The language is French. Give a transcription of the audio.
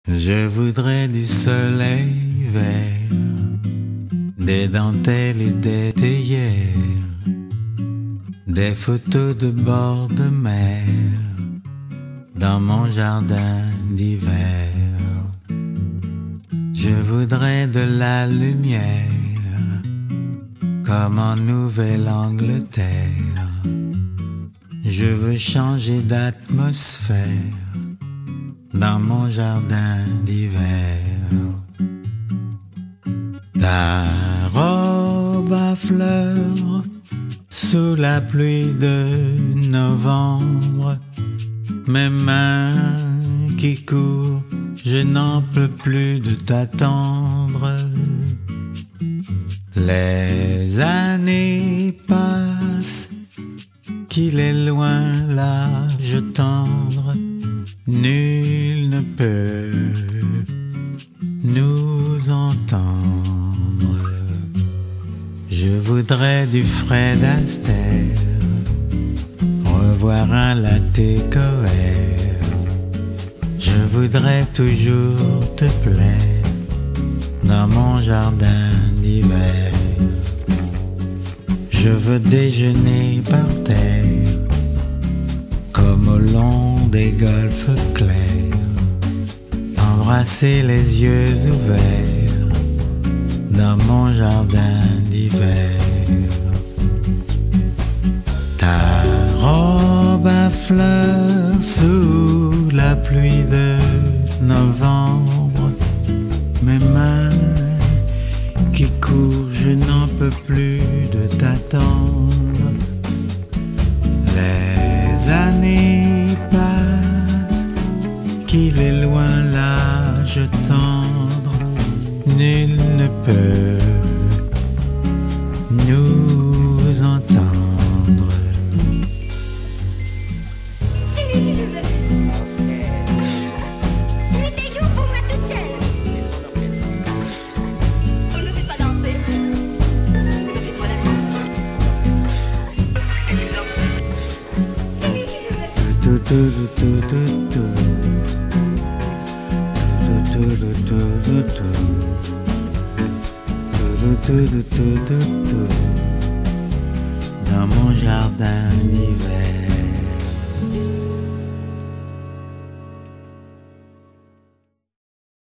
Je voudrais du soleil vert, des dentelles et des théières, des photos de bord de mer, dans mon jardin d'hiver. Je voudrais de la lumière, comme en Nouvelle-Angleterre. Je veux changer d'atmosphère, dans mon jardin d'hiver. Ta robe à fleurs, sous la pluie de novembre, mes mains qui courent, je n'en peux plus de t'attendre. Les années passent, qu'il est loin l'âge tendre, nul ne peut nous entendre. Je voudrais du Fred Astaire, revoir un latte coère. Je voudrais toujours te plaire, dans mon jardin d'hiver. Je veux déjeuner par terre, comme au long des golfes clairs, t'embrasser les yeux ouverts, dans mon jardin d'hiver. Ta robe à fleurs sous la pluie de novembre, mes mains qui courent, je n'en peux plus de t'attendre. Les années passent, qu'il est loin l'âge tendre, nul ne peut nous entendre. Dans mon jardin d'hiver.